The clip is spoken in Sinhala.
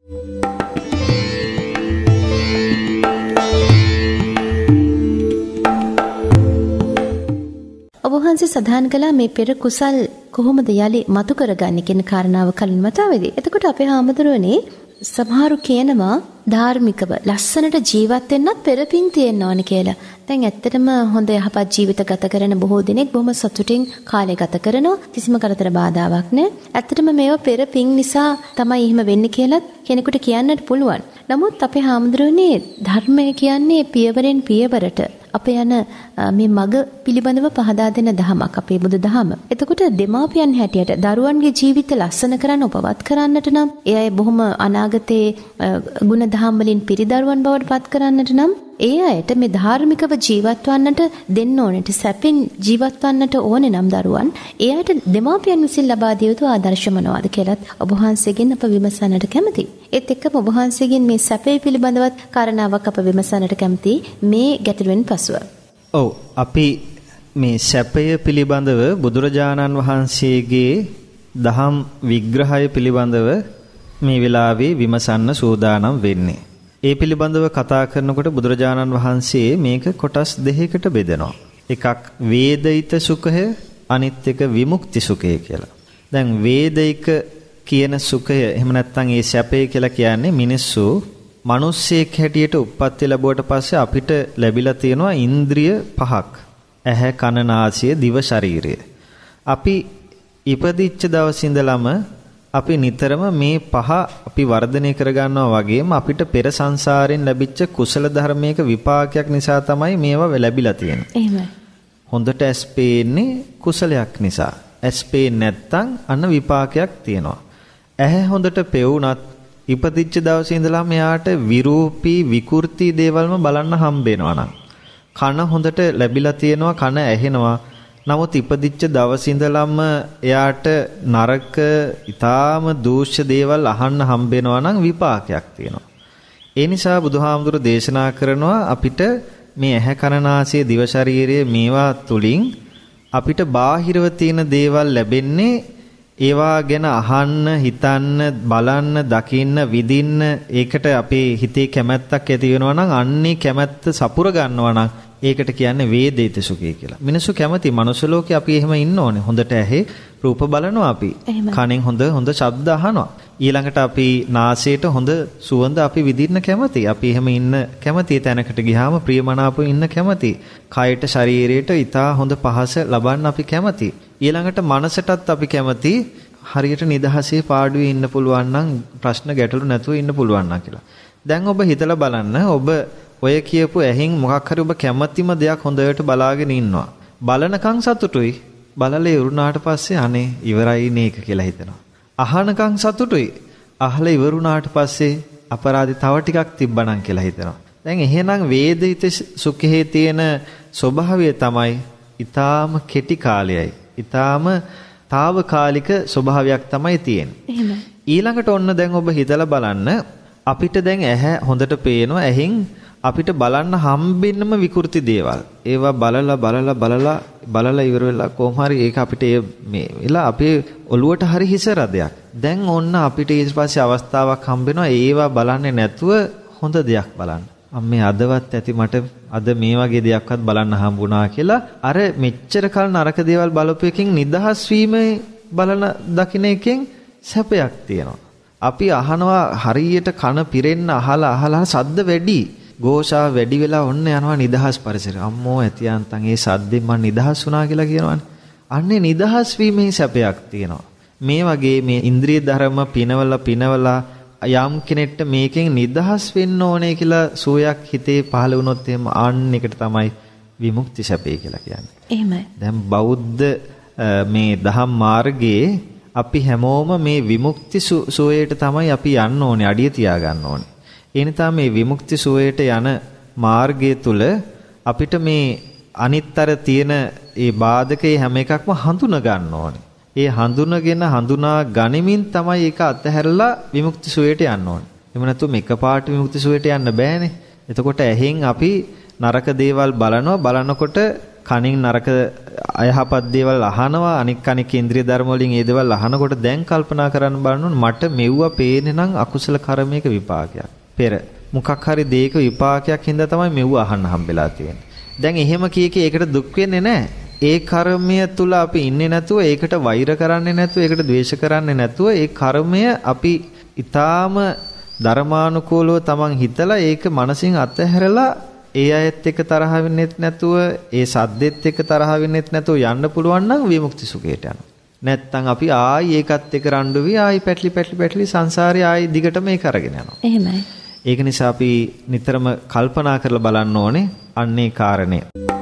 ඔබ වහන්සේ සඳහන් කළා මේ පෙර කුසල් කොහොමද යලි මතු කරගන්නේ කියන කාරණාව කලින් මතාවේදී. එතකොට අපේ හාමුදුරුවනේ සමහරු කියනවා ධාර්මිකව ලස්සනට ජීවත් වෙන්නත් පෙරපින් තියෙන්න ඕන කියලා. දැන් ඇත්තටම හොඳ යහපත් ජීවිත ගත කරන බොහෝ දෙනෙක් බොහොම සතුටින් කාලය ගත කරනවා. කිසිම කරදර බාධාවක් නැහැ. ඇත්තටම මේවා පෙරපින් නිසා තමයි එහෙම වෙන්නේ කියලා කෙනෙකුට කියන්නත් පුළුවන්. නමුත් අපේ හාමුදුරුවනේ ධර්මය කියන්නේ පියවරෙන් පියවරට අප යන මේ මග පිළිබඳව පහදා දෙන දහමක් අපේ බුදු දහම. එතකොට දෙමාපියන් හැටියට දරුවන්ගේ ජීවිත ලස්සන කරන්න උපවත් කරන්නට නම් ඒ අය බොහොම අනාගතයේ ගුණ දහම් වලින් පිරිදරුවන් බවට පත් කරන්නට නම් ඒ අයට මේ ධාර්මිකව ජීවත් වන්නට දෙන්න ඕනෙට සැපෙන් ජීවත් වන්නට ඕනේ නම් දරුවන් ඒ අයට දෙමාපියන් විසින් ලබා දිය යුතු ආදර්ශ මොනවාද කියලාත් ඔබ වහන්සේගෙන් අප විමසන්නට කැමතියි. ඒත් එක්කම ඔබ වහන්සේගෙන් මේ සැපේ පිළිබඳවත් කාරණාවක් අප විමසන්නට කැමතියි මේ ගැටලුවෙන් පසුව. ඔව් අපි මේ සැපය පිළිබඳව බුදුරජාණන් වහන්සේගේ දහම් විග්‍රහය පිළිබඳව මේ වෙලාවේ විමසන්න සූදානම් වෙන්නේ. ඒ පිළිබඳව කතා කරනකොට බුදුරජාණන් වහන්සේ මේක කොටස් දෙකකට බෙදනවා. එකක් වේදිත සුඛය, අනිත් එක විමුක්ති සුඛය කියලා. දැන් වේදික කියන සුඛය එහෙම නැත්නම් ඒ සැපය කියලා කියන්නේ මිනිස්සු මිනිස්සෙක් හැටියට උප්පත්ති ලැබුවට පස්සේ අපිට ලැබිලා තියෙනවා ඉන්ද්‍රිය පහක්. ඇහැ, කන, නාසය, දිව, ශරීරය. අපි ඉපදිච්ච දවසේ ඉඳලම අපි නිතරම මේ පහ අපි වර්ධනය කරගන්නවා වගේම අපිට පෙර සංසාරයෙන් ලැබිච්ච කුසල ධර්මයක විපාකයක් නිසා තමයි මේවා ලැබිලා තියෙන්නේ. එහෙමයි. හොඳට ඇස් පේන්නේ කුසලයක් නිසා. ඇස් පේන්නේ නැත්තම් අන්න විපාකයක් තියෙනවා. ඇහැ හොඳට පෙවුනත් ඉපදිච්ච දවසේ ඉඳලා මෙයාට විරූපී විකෘති දේවල්ම බලන්න හම්බ වෙනවා නම්. කන හොඳට ලැබිලා තියෙනවා, කන ඇහෙනවා. නමුත් ඉපදිච්ච දවසේ ඉඳලම එයාට නරක, ඊටාම දූෂ්‍ය දේවල් අහන්න හම්බ වෙනවා නම් විපාකයක් තියෙනවා. ඒ නිසා බුදුහාමුදුරු දේශනා කරනවා අපිට මේ ඇහැ, කන, නාසය, දිව, ශරීරය මේවා තුලින් අපිට බාහිරව තියෙන දේවල් ලැබෙන්නේ ඒවා ගැන අහන්න, හිතන්න, බලන්න, දකින්න, විඳින්න ඒකට අපේ හිතේ කැමැත්තක් ඇති වෙනවා නම් අන්නේ කැමැත්ත සපුර ගන්නවා නම් ඒකට කියන්නේ වේදිත සුඛය කියලා. මිනිස්සු කැමති මනුස්ස ලෝකේ අපි එහෙම ඉන්න ඕනේ. හොඳට ඇහි රූප බලනවා අපි. කනෙන් හොඳ ශබ්ද අහනවා. ඊළඟට අපි නාසයට හොඳ සුවඳ අපි විඳින්න කැමති. අපි එහෙම ඉන්න කැමති තැනකට ගියාම ප්‍රියමනාපව ඉන්න කැමති. කයට, ශරීරයට ඊටා හොඳ පහස ලබන්න අපි කැමති. ඊළඟට මනසටත් අපි කැමති හරියට නිදහසේ පාඩුවේ ඉන්න පුළුවන් නම් ප්‍රශ්න ගැටලු නැතුව ඉන්න පුළුවන් නම් කියලා. දැන් ඔබ හිතලා බලන්න ඔබ ඔය කියපු ඇහින් මොකක් හරි ඔබ කැමැතිම දෙයක් හොඳට බලාගෙන ඉන්නවා. බලනකම් සතුටුයි. බලලා ඉවරුනාට පස්සේ අනේ ඉවරයි නේක කියලා හිතනවා. අහනකම් සතුටුයි. අහලා ඉවරුනාට පස්සේ අපරාධي තව ටිකක් තිබ්බනම් කියලා හිතනවා. දැන් එහෙනම් වේදිත සුඛයේ තියෙන ස්වභාවය තමයි ඊටාම කෙටි කාලයයි. ඊටාම తాවකාලික ස්වභාවයක් තමයි තියෙන්නේ. ඊළඟට ඔන්න දැන් ඔබ හිතලා බලන්න අපිට දැන් ඇහැ හොඳට පේනවා. ඇහින් අපිට බලන්න හම්බෙන්නම විකෘති දේවල්. ඒවා බලලා ඉවර වෙලා කොහොම හරි ඒක අපිට මේ වෙලා අපේ ඔළුවට හරි හිස රදයක්. දැන් ඔන්න අපිට ඊට පස්සේ අවස්ථාවක් හම්බෙනවා ඒවා බලන්නේ නැතුව හොඳ දෙයක් බලන්න. අම්මේ අදවත් ඇති මට අද මේ වගේ දෙයක්වත් බලන්න හම්බුණා කියලා අර මෙච්චර කල් නරක දේවල් බලපු එකකින් නිදහස් වීමේ බලන දකින්න එකෙන් සැපයක් තියෙනවා. අපි අහනවා හරියට කන පිරෙන්න අහලා සද්ද වැඩි. ഘോഷා වැඩි වෙලා ඔන්න යනවා නිදහස් පරිසරය. අම්මෝ ඇතියන්තන් ඒ සද්දෙන් මම නිදහස් වුණා කියලා කියනවනේ. අන්නේ නිදහස් වීමේ සැපයක් තියෙනවා. මේ වගේ මේ ඉන්ද්‍රිය ධර්ම පිනවලා යම් කෙනෙක්ට මේකෙන් නිදහස් වෙන්න ඕනේ කියලා සෝයක් හිතේ පහළ වුණොත් එහෙම ආන්න එකට තමයි විමුක්ති සැපේ කියලා කියන්නේ. එහෙමයි. දැන් බෞද්ධ මේ දහම් මාර්ගයේ අපි හැමෝම මේ විමුක්ති සෝයට තමයි අපි යන්න ඕනේ, අඩිය තියා ගන්න ඕනේ. ඒ නිසා මේ විමුක්ති සෝයට යන මාර්ගය තුල අපිට මේ අනිත්තර තියෙන ඒ බාධකේ හැම එකක්ම හඳුනා ගන්න ඕනේ. ඒ හඳුනා ගනිමින් තමයි ඒක අතහැරලා විමුක්ති සුවයට යන්න ඕනේ. එහෙම නැත්නම් එකපාරට විමුක්ති සුවයට යන්න බෑනේ. එතකොට ඇහෙන් අපි නරක දේවල් බලනකොට කනින් නරක අයහපත් දේවල් අහනවා අනික් ඉන්ද්‍රිය ධර්ම වලින් ඒ දේවල් අහනකොට දැන් කල්පනා කරන්න බලනොත් මට මෙව්වා පේන්නේ නම් අකුසල කර්මයක විපාකයක්. පෙර මොකක් හරි දෙයක විපාකයක් හින්දා තමයි මෙව්වා අහන්න හම්බෙලා තියෙන්නේ. දැන් එහෙම කීකේ ඒකට දුක් වෙන්නේ නැහැ. ඒ කර්මය තුල අපි ඉන්නේ නැතුව ඒකට වෛර කරන්නේ නැතුව ඒකට ද්වේෂ කරන්නේ නැතුව ඒ කර්මය අපි ඊටාම ධර්මානුකූලව තමන් හිතලා ඒක මනසින් අතහැරලා ඒ අයත් එක්ක තරහ වෙන්නෙත් නැතුව ඒ සද්දෙත් එක්ක තරහ වෙන්නෙත් නැතුව යන්න පුළුවන් නම් විමුක්ති සුඛයට යනවා. නැත්තම් අපි ආයි ඒකත් එක්ක රණ්ඩු වී ආයි පැටලි සංසාරේ ආයි දිගටම ඒක අරගෙන යනවා. එහෙමයි. ඒක නිසා අපි නිතරම කල්පනා කරලා බලන්න ඕනේ අන්නේ කාරණේ.